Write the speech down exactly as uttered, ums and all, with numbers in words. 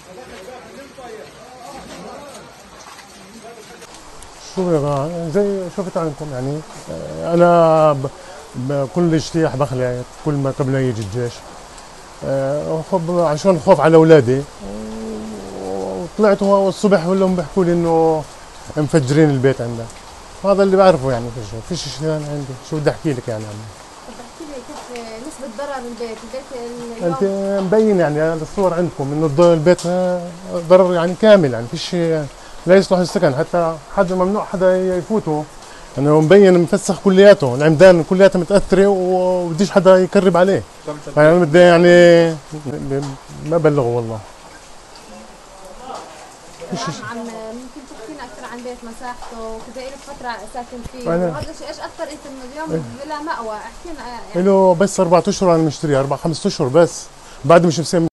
شو بقى زي شفت عنكم يعني. انا ب... ب... كل اجتياح بخلع كل ما قبل ما يجي الجيش. أه خوف عشان خوف على اولادي. وطلعت هو الصبح كلهم بيحكوا لي انه مفجرين البيت عندك. هذا اللي بعرفه يعني. فيش فيش شيء ثاني عندي. شو بدي احكي لك يعني عنه. طب احكي لي كيف نسبة ضرر البيت، البيت انت اليوم. مبين يعني الصور عندكم انه الض- البيت ضرر يعني كامل يعني فيش لا يصلح للسكن. حتى حدا ممنوع حدا يفوته. انه مبين مفسخ كلياته، العمدان كلياتها متاثره وبديش حدا يقرب عليه. يعني بدي يعني ما بلغوا والله. فيش شيء. عم ممكن تحكينا اكثر عن بيت مساحته وكذا، لك فترة ساكن فيه، أنا- وهذا الشيء ايش اثر انت انه اليوم بلا مأوى، احكي لنا يعني. له بس اربع اشهر انا مشتريه، اربع خمس اشهر بس. بعد مش مسمي